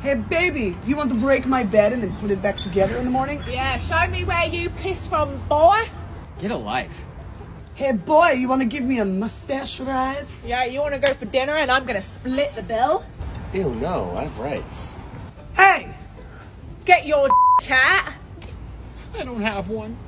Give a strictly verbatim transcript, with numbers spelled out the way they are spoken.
Hey, baby, you want to break my bed and then put it back together in the morning? Yeah, show me where you piss from, boy. Get a life. Hey, boy, you want to give me a mustache ride? Yeah, you want to go for dinner and I'm going to split the bill? Ew, no, I have rights. Hey! Get your cat. I don't have one.